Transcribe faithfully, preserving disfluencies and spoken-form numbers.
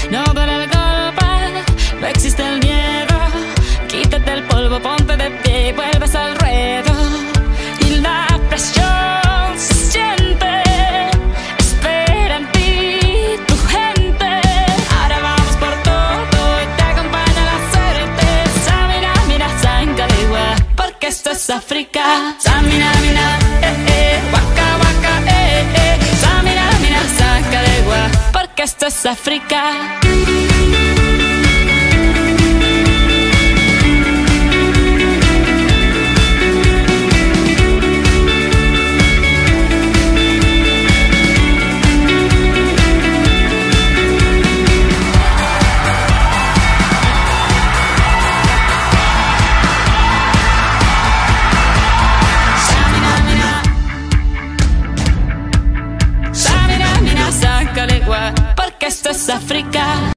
no duele el golpe, no existe el miedo. Quítate el polvo, ponte de pie y vuelves al ruedo. Y la presión se siente, espera en ti tu gente. Ahora vamos por todo y te acompaña la suerte. Samina, mina, Sankaligua, porque esto es África. Samina, mina, eh, eh, waka, waka, eh, eh. Samina, mina, Sankaligua, porque esto es África. Porque esto es África.